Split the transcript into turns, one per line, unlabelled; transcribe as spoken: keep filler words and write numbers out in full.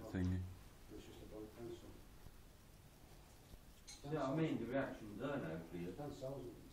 thingy.
It's just a blank pencil.
See what I mean? The reaction was there now for you.
ten thousand.